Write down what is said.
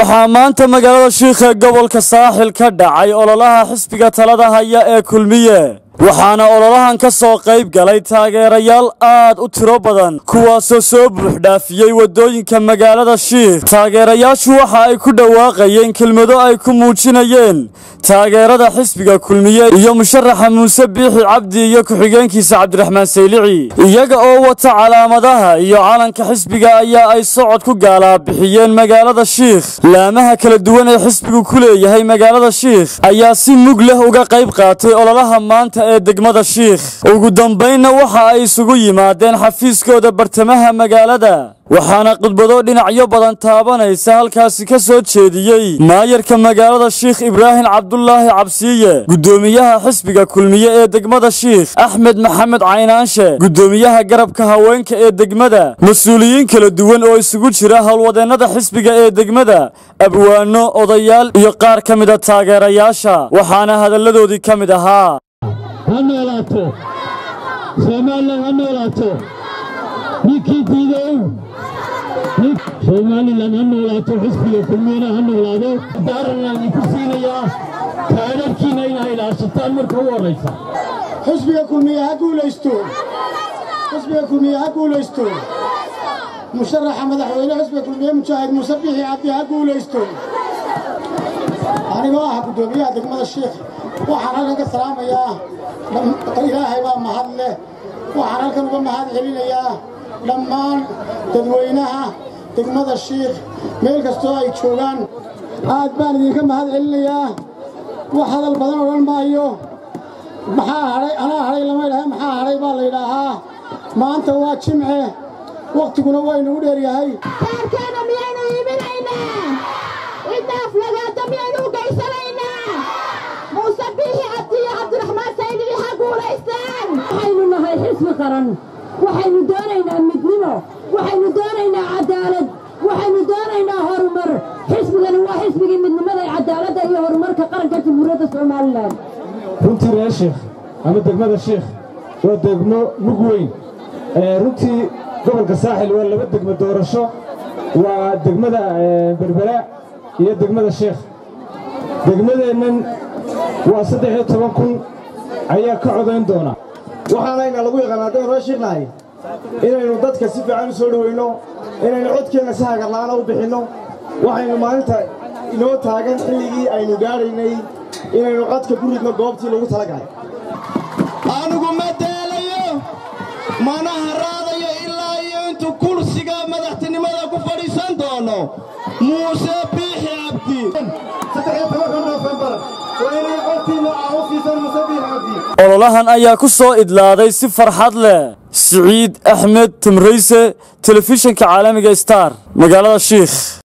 waxaa maanta magaalada Shiikha gobolka Saaxil ka dhacay ololaha xisbiga talada haya ee Kulmiye waxaana ololahan ka soo qayb galay taageerayaal aad u tiro badan kuwaasoo soo buux dhaafiyay wadooyinka magaalada Shiikh taageerayaashu waxa ay ku dhawaaqayeen kelmado ay ku muujinayeen taageerada xisbiga Kulmiye iyo musharaxa Muuse Biixi Cabdi iyo ku-xigeenkiisa Cabdiraxmaan Saylici iyaga oo wata calaamadaha iyo calanka xisbiga ayaa ay socod ku gaala bixiyeen magaalada Shiikh laamaha kala duwan ee xisbigu ku leeyahay magaalada Shiikh ayaa si mug leh uga qayb qaatay ololaha maanta ee degmada Shiikh ugu dambeynna waxa ay isugu yimaadeen xafiiskooda bartamaha magaalada waxaana khudbado dhinacyo badan taabanaysa halkaasi ka soo jeediyay maayarka magaalada Shiikh Ibraahim Cabdullaahi Cabsiye gudoomiyaha xisbiga Kulmiye ee degmada Shiikh Axmed Maxamed Caynaanshe gudoomiyaha garabka haweenka ee degmada mas'uuliyiin kala duwan oo isugu jira hawlwadeennada xisbiga ee degmada abwaano odayaal iyo qaar ka mid ah taageerayaasha waxaana hadalladoodii ka mid ahaa hanolaato Soomaaliland hanolaato nikidiidow Soomaaliland hanolaato xisbiga Kulmiye hanolaado daaran ku siinaya taariikhina inay ilaashataan marka ugu horeysa xisbiga Kulmiye ha guuleysto musharaxa madaxweyne xisbiga Kulmiye Mujaahid Muuse Biixi Cabdi ha guuleysto anigoo ah gudoomiyaha degmada Shiikh waxaan halkan ka salaamayaa ilaahay baa mahad leh waxaan halkan uga mahad celinayaa dhammaan dadweynaha degmada Shiikh meel kastoo ay joogaan aad baan idinka mahad celinayaa wax hadal badan oran maayo maxaa haray lama ilaahay maxaa haray baa la yidhaahaa maanta waa jimce waqtiguna waa inuu dheer yahay kaarkeena miyaynu iibinaynaa intaaf lagaata miyaynu gaysanaynaa Muuse Biixi Cabdi iyo Cabdiraxmaan Saylici ha guulaystaan waxaynu nahay xisbi qaran waxaynu doonaynaa midnimo waxaynu doonaynaa cadaalad waxaynu doonaynaa horumar xisbigani waa xisbigii midnimada cadaaladda iyo horumarka qaranka Jamhuuriyadda Soomaaliland runtii reer Shiikh ama degmada Shiikh waa degmo mug weyn runtii gobolka Saaxil waa laba degmo doorasho waa degmada Berbera iyo degmada Shiikh degmadeennan waa 13,000 ayaa ka codayn doona waxaanayna lagu yaqaanaa reer Shiikh inaynu dadka si fiican u soo dhaweyno inaynu codkeena si hagar la'aan u bixino waxaynu maalinta inoo taagan xilligii aynu gaaraynay inaynu codka ku ridno goobtii lagu talagalay anigu ma daalayo mana haraadayo ilaa iyo intuu kursiga madaxtinimada ku fadhiisan doono Muuse Biixi Cabdi 13 November ololahan ayaa ku soo idlaaday si farxad leh Saciid Axmed Timrayse telefishinka caalamiga Star magaalada Shiikh